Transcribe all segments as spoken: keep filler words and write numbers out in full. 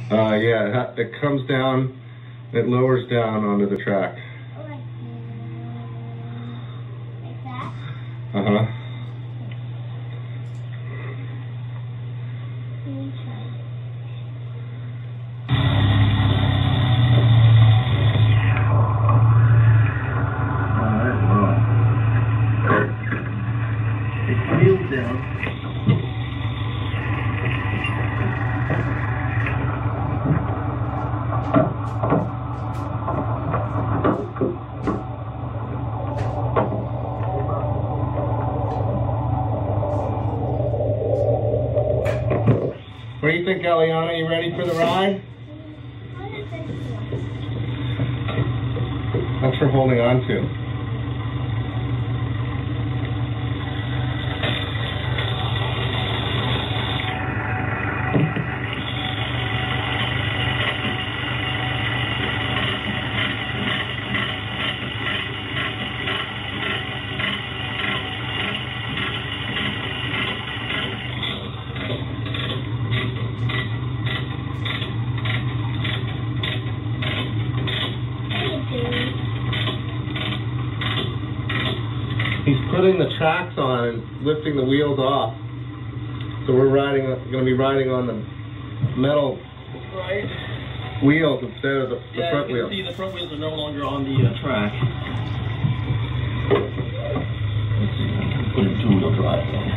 Uh, yeah, it, ha it comes down, it lowers down onto the track. Like, like that? Uh-huh. Let me try. It wheels down. What do you think, Eliana? You ready for the ride? Thanks for holding on to. He's putting the tracks on and lifting the wheels off. So we're riding, going to be riding on the metal Right. wheels instead of the, the yeah, front you can wheels. see the front wheels are no longer on the uh, track. Let's see, I can put it in two-wheel drive then.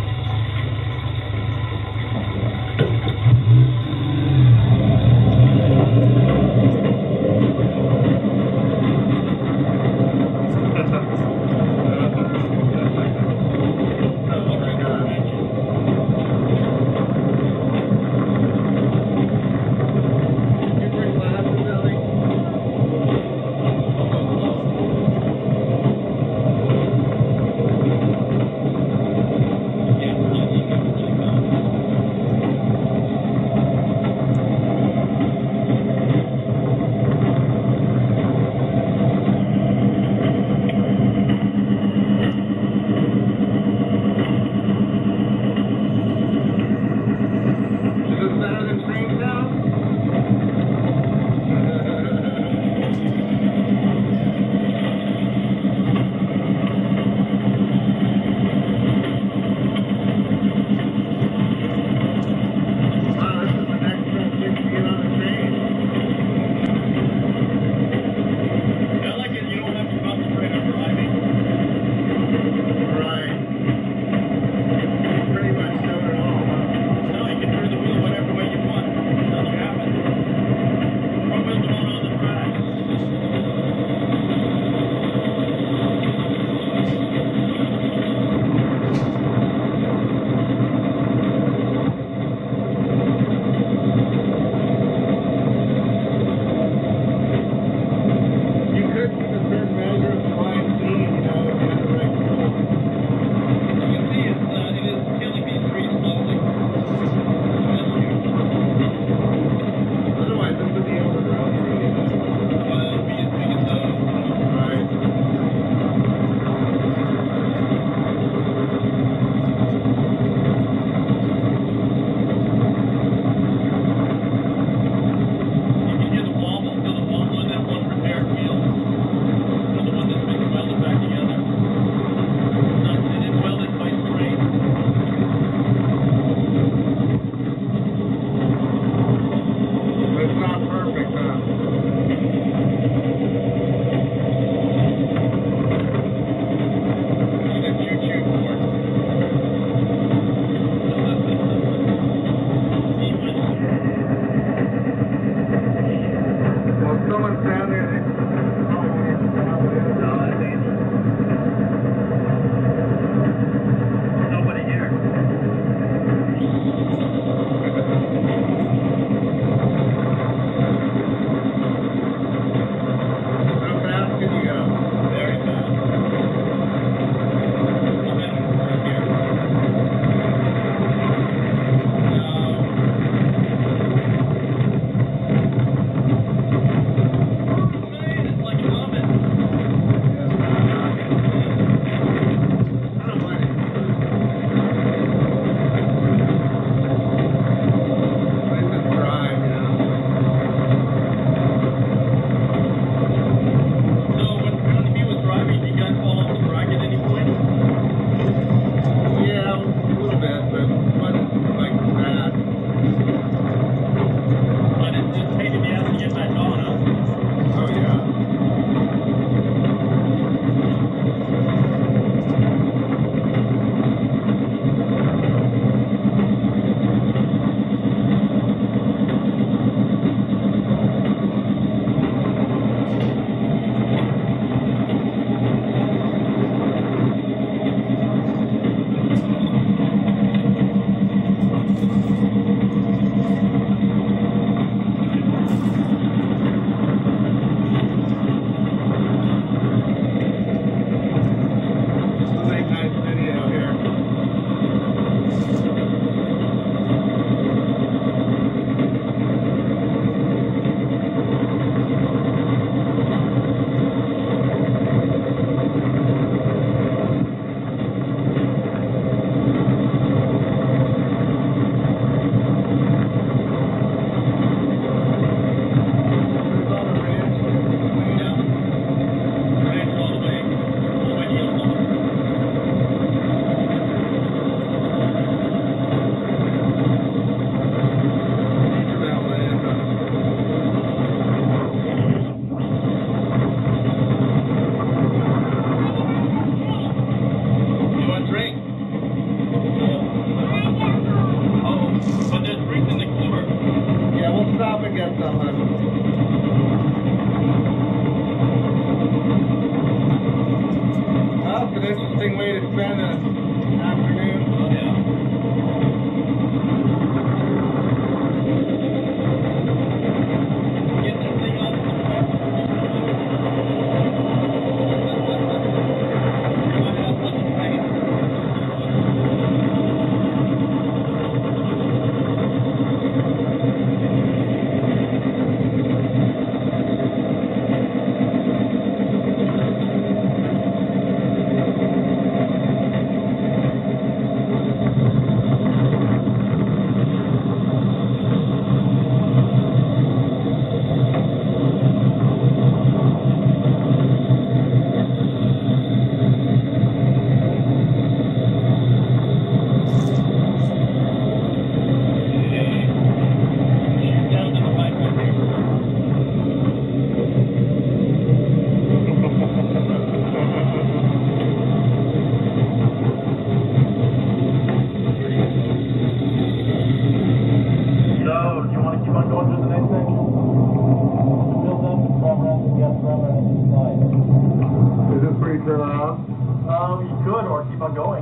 So, do you want to keep on going to the next section? Build up and front run, yes, front run on the side. Is this where you turn around? Um, you could, or keep on going.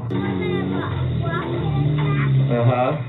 Uh-huh.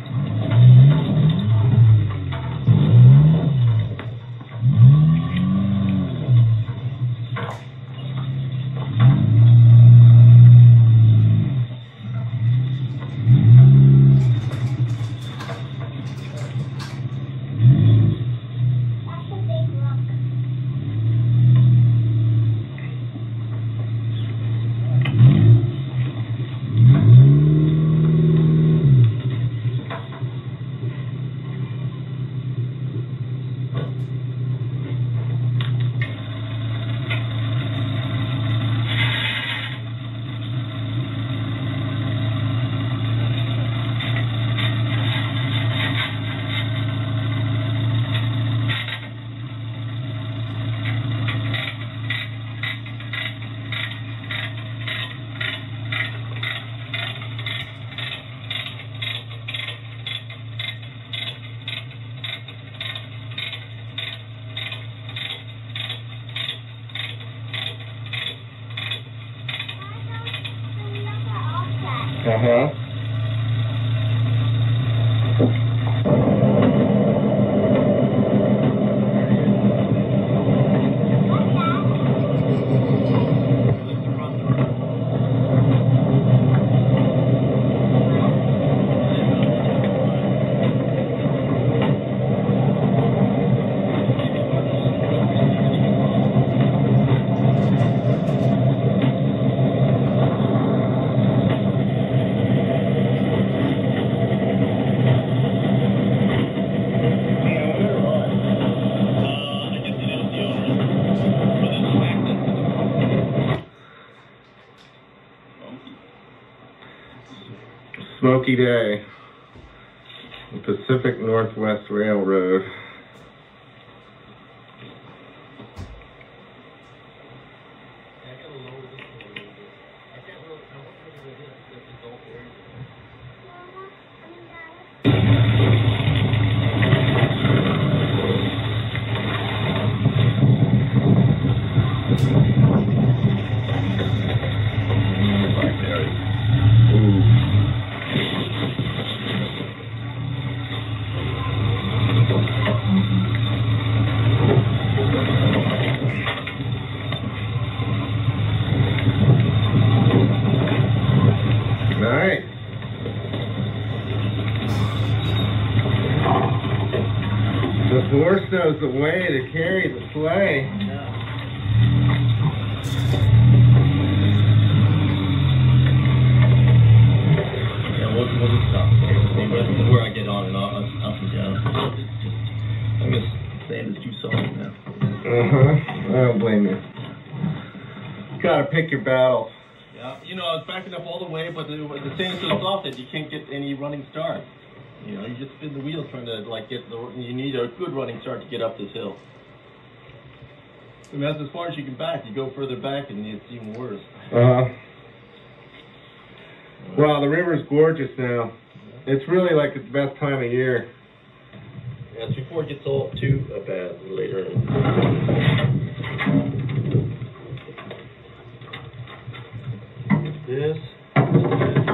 Uh-huh. Smoky day. The Pacific Northwest Railroad. The horse knows the way to carry the sleigh. Yeah. Yeah, we'll, we'll just stop. That's where I get on and off, up and down. It's just, I miss sand is too soft now. Uh-huh. I don't blame you. Gotta pick your battles. Yeah, you know, I was backing up all the way, but the, the sand's so soft that you can't get any running start. You know, you just spin the wheel trying to, like, get the, you need a good running start to get up this hill. I mean, that's as far as you can back. You go further back and it's even worse. Uh-huh. Wow, the river's gorgeous now. It's really like it's the best time of year. Yeah, it's before it gets all too uh, bad later. This. This.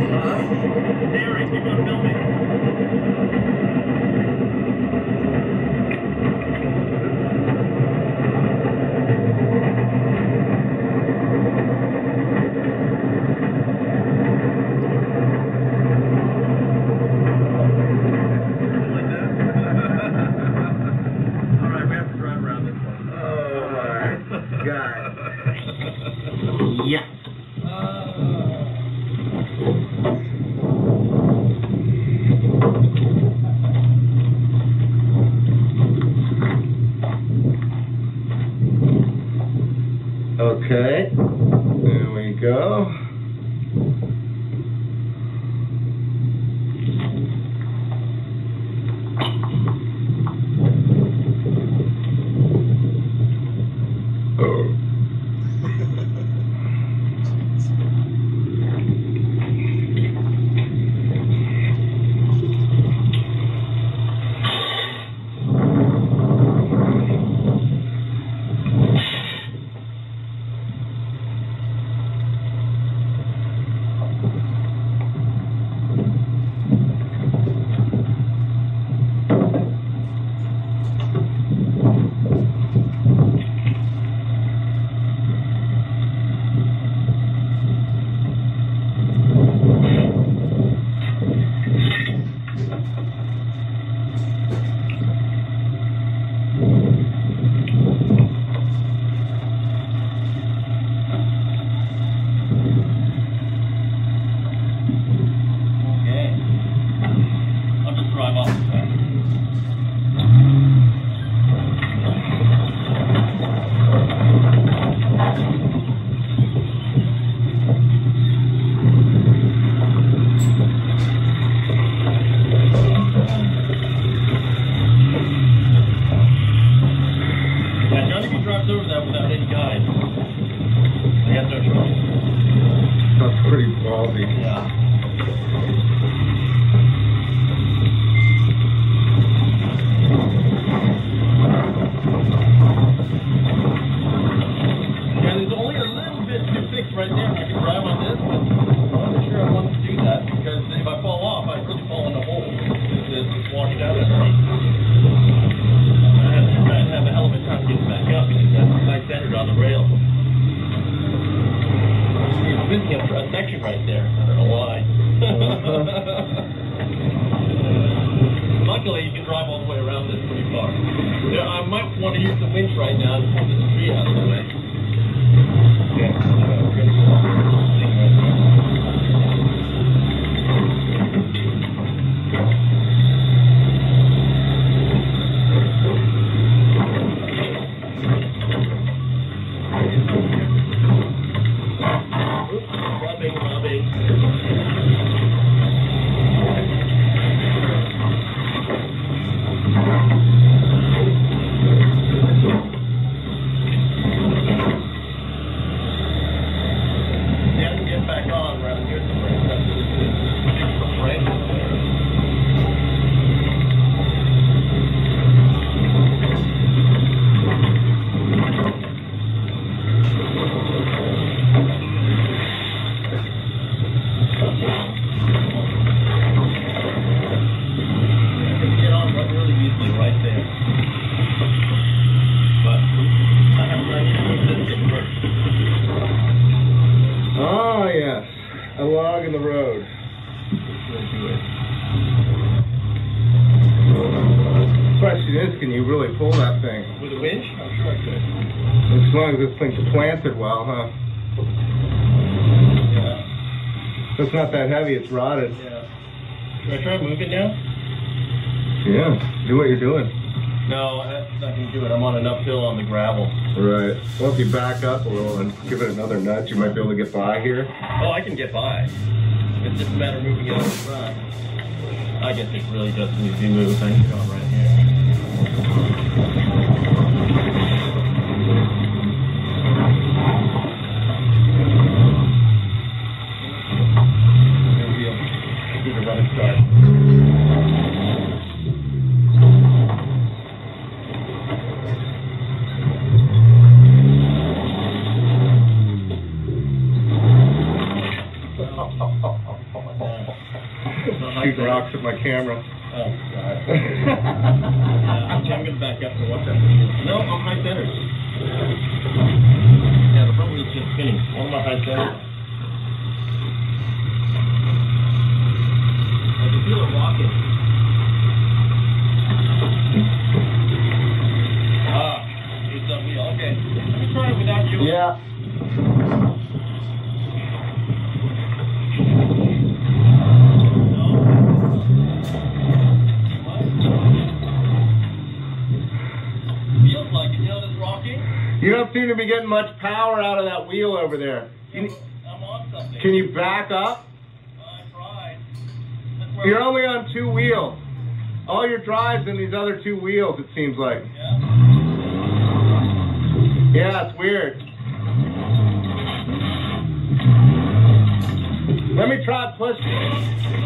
Derek, keep on filming. Yes. Okay. There we go. Oh. That's pretty ballsy. Yeah. Yeah, there's only a little bit to fix right there. I can drive on this, but I'm not sure I want to do that because if I fall off, I really fall in the hole. It's, it's washed out at me. I have to try and have a hell of a time getting back up because that's nice centered on the rail. It's missing a, a section right there. I don't know why. Luckily, you can drive all the way around this pretty far. Yeah, I might want to use the winch right now to pull this tree out of the way. Yeah, uh, good. Thing right there. Can you really pull that thing? With a winch? I'm sure I could. As long as this thing's planted well, huh? Yeah. It's not that heavy, it's rotted. Yeah. Should I try moving now? Yeah, do what you're doing. No, that's not going to do it. I'm on an uphill on the gravel. Right. Well, if you back up a little and give it another nudge, you might be able to get by here. Oh, I can get by. It's just a matter of moving it on the front. I guess it really doesn't need to be moved. I can get on right here. Do the running start. shooting rocks at my camera. Oh, God. Yeah, okay, I'm going to back up to watch that. No, I'm high centered. Yeah, the front wheel's just spinning. One of my high centered. I can feel it rocking. Ah, it's that wheel. Okay, let me try it without you. Yeah. You don't seem to be getting much power out of that wheel over there. You, I'm on something. can you back up? I tried. You're only on two wheels. All your drive's in these other two wheels, it seems like. Yeah? Yeah, it's weird. Let me try pushing.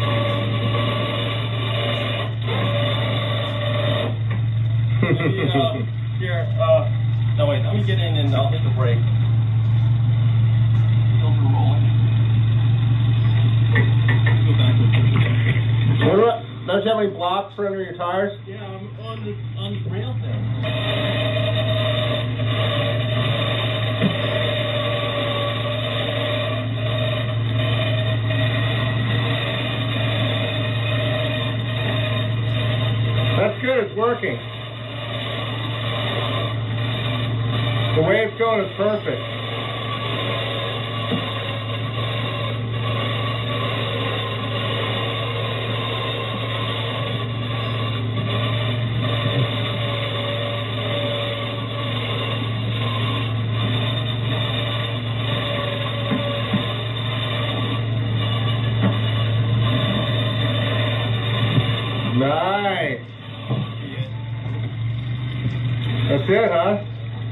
Maybe, uh, here, uh, no wait, let me get in and I'll hit the brake. Over rolling. Go backwards. What do I, don't you have any blocks for under your tires? Yeah, I'm on the on the rail there. That's good, it's working. The way it's going is perfect. Nice. That's it, huh?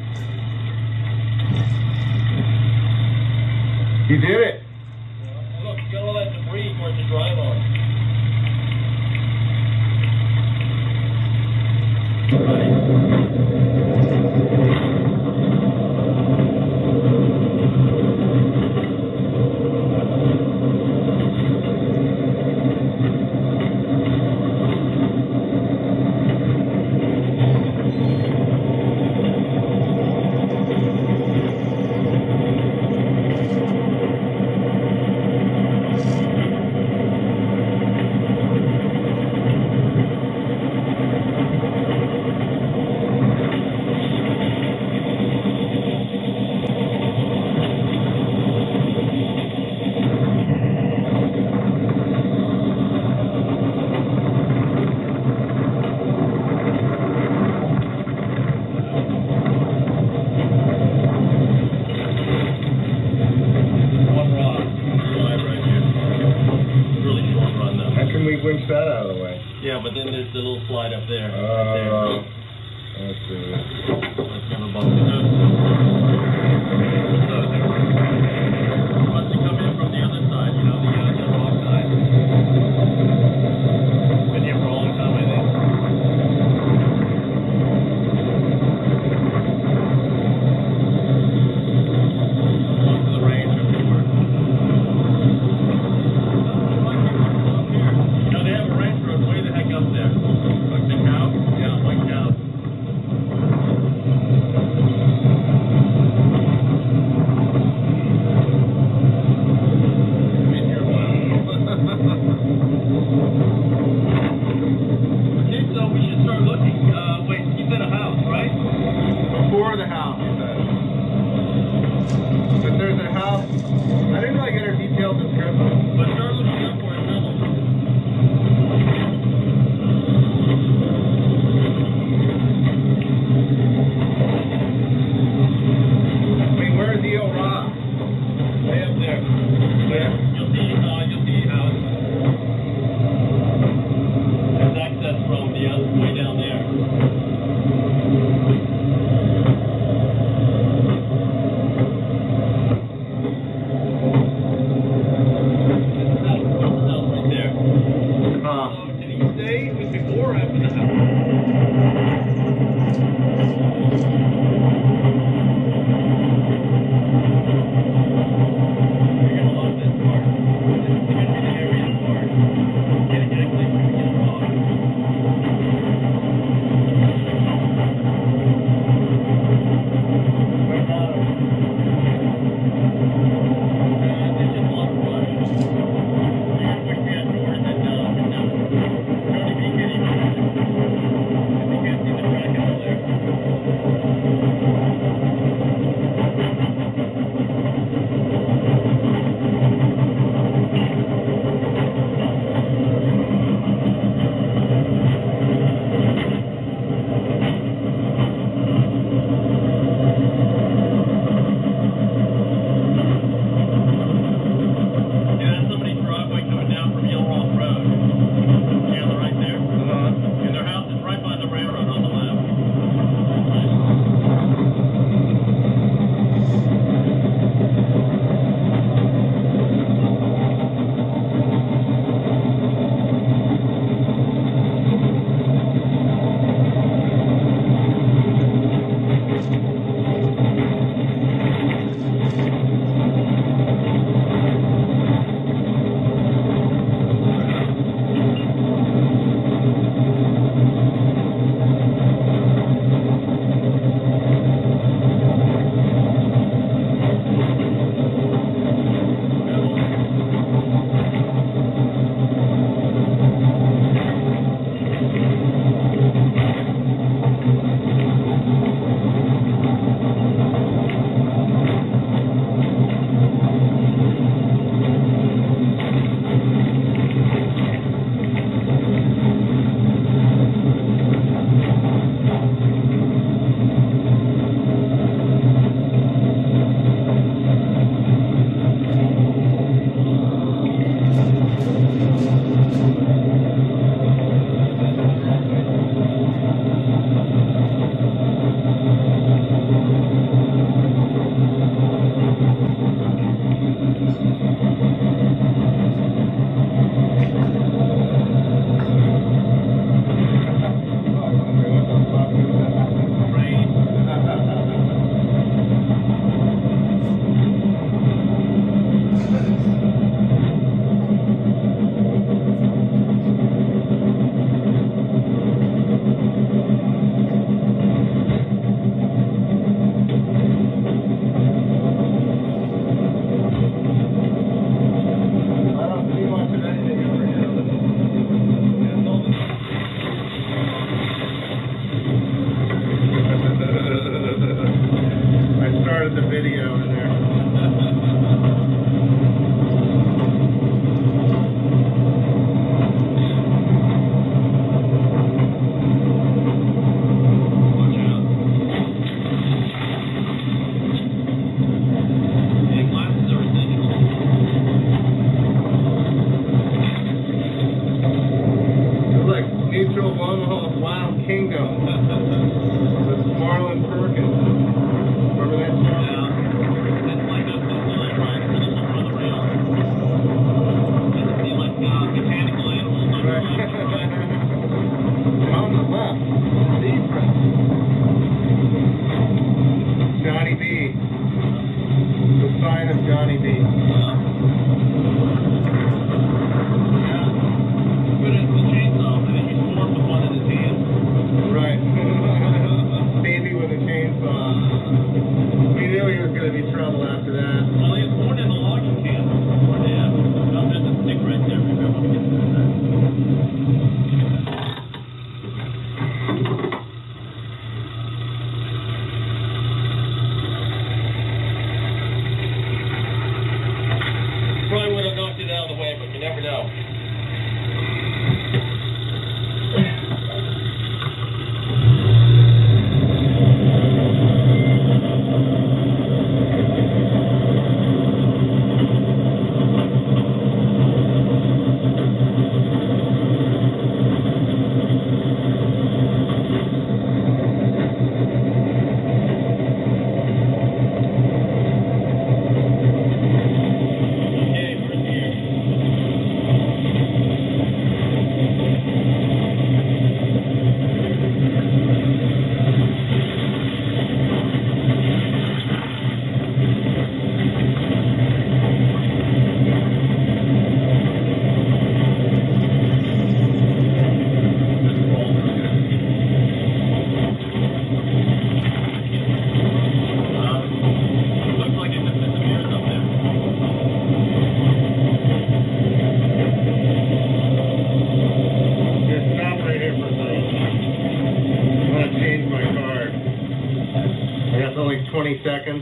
You did it. Yeah. Look, you got all that debris for it to drive on. Yeah, but then there's the little slide up there. Oh, right there. let's see. Let's never bump it up. Must have come in from the other side, you know, the, uh, the rock side. Been here for a long time, I think. Most of the range are over. You know, they have a range road way the heck up there. Like the cow? Yeah, white cow. twenty seconds.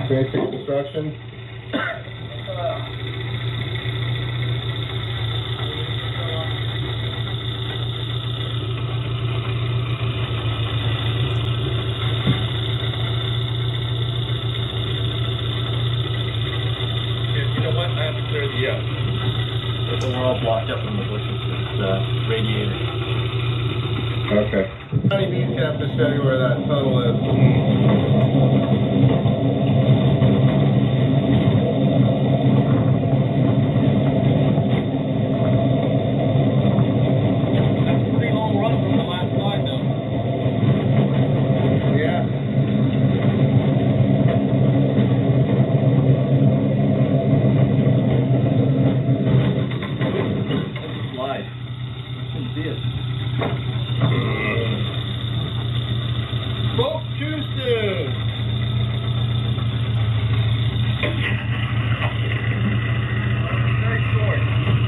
Basic instructions. Yeah. So we're all blocked up in the bushes with uh, radiators. Okay. I need to have to show you where that tunnel is. That's a pretty long run from the last slide, though. Yeah. See it. Spoke too soon. Very short.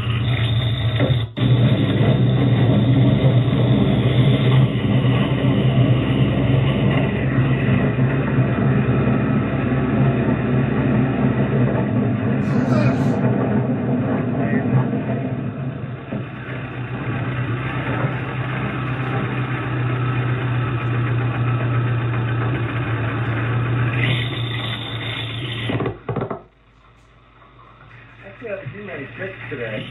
Too many tricks today.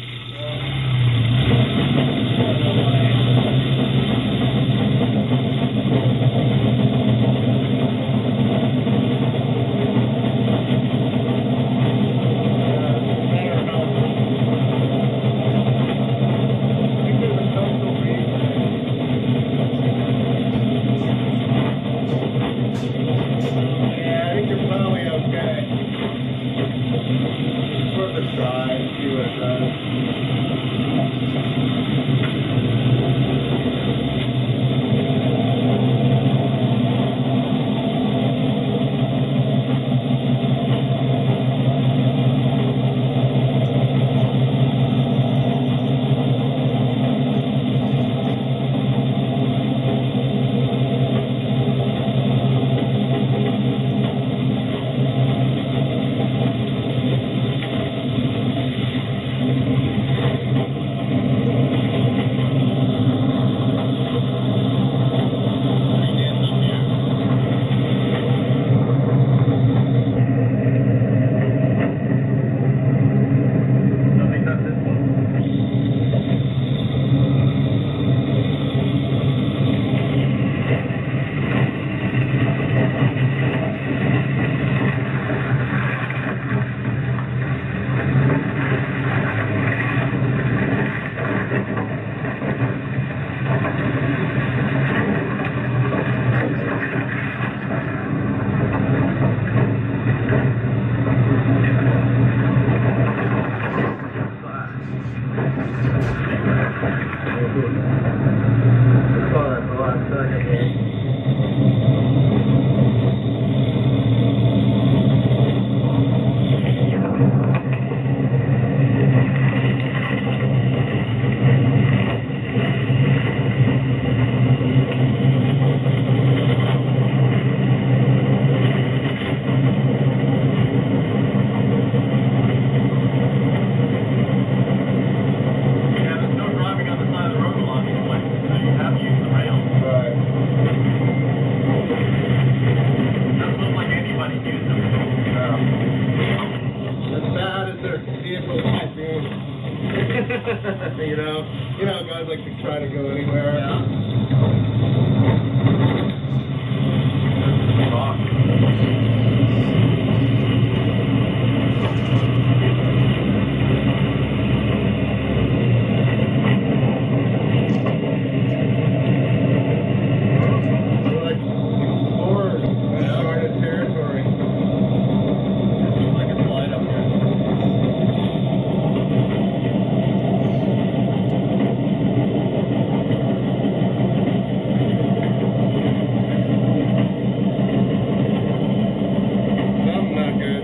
Yeah, I think you're probably okay. Worth a try, see what it does. You know, you know, guys like to try to go anywhere. Yeah. Rock. We're like explorers in uncharted territory. Looks like a slide up here. Something not good.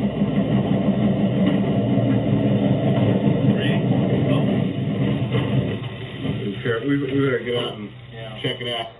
We, we better get out and Yeah. check it out.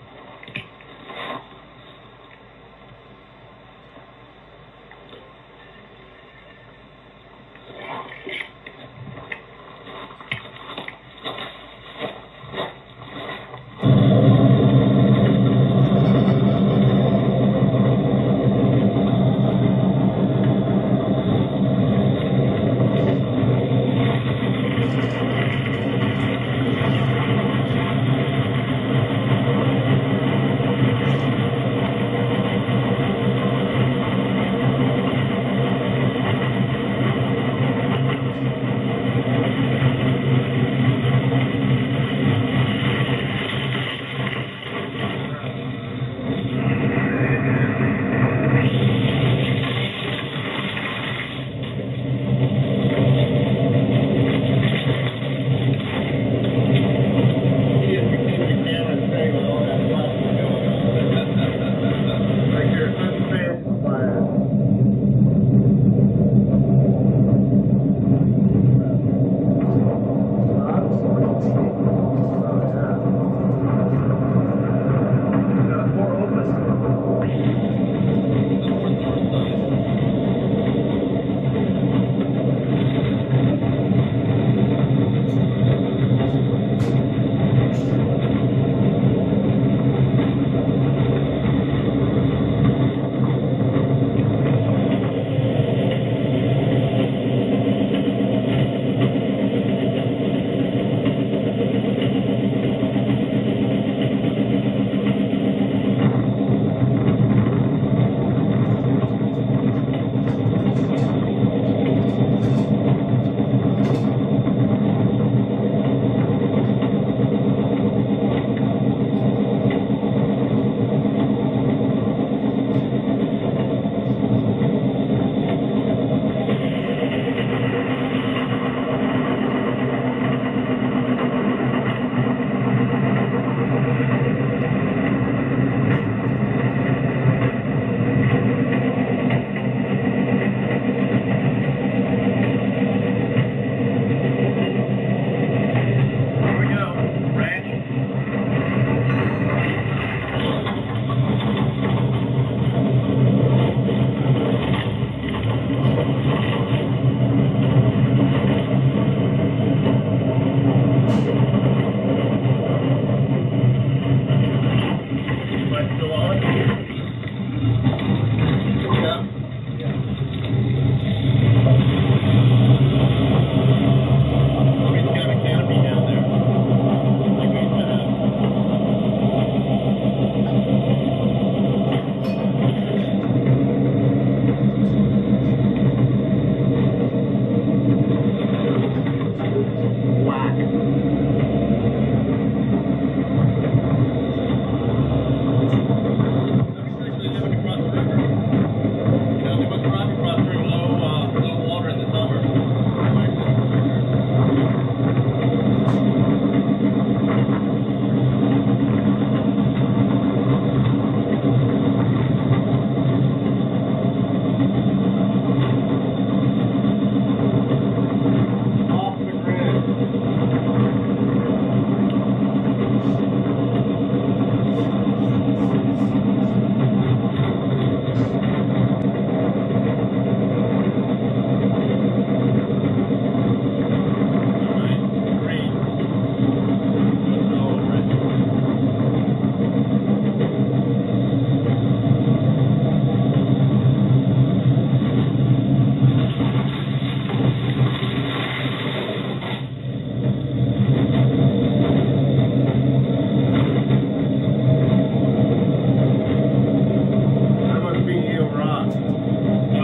So